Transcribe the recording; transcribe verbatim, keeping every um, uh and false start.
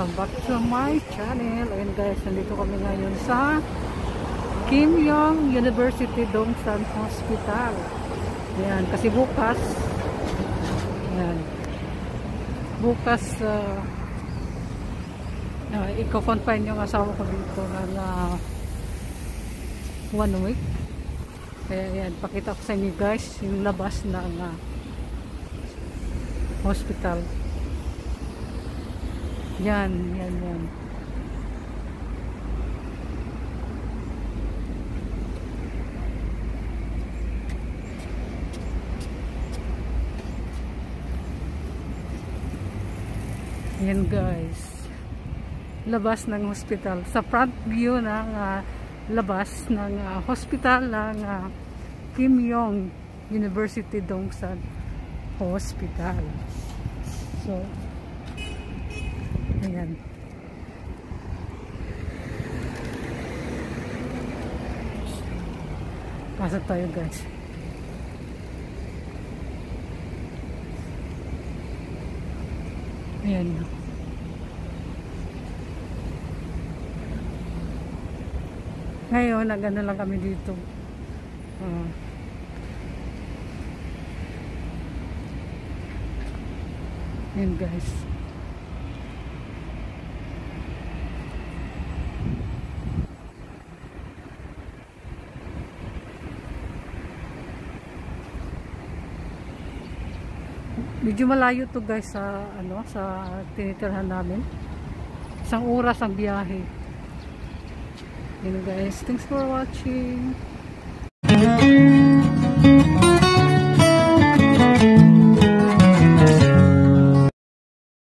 welcome back to my channel. Ayun guys, nandito kami ngayon sa Keimyung University Dongsan Hospital. Ayan, kasi bukas ayan, bukas uh, uh, i-confine yung asawa ko dito ng uh, one week. Kaya ayan, pakita ko sa inyo guys yung labas ng uh, hospital. Yan, yan, yan. Yan guys. Labas ng hospital. Sa front view ng uh, labas ng uh, hospital ng uh, Keimyung University Dongsan Hospital. So, ayan. Pasok tayo guys. Ayan. Ngayon, nagano lang kami dito. Uh, ayan guys. Medyo malayo to guys sa ano sa tinitirhan namin. Isang oras ang biyahe. Yun guys, thanks for watching.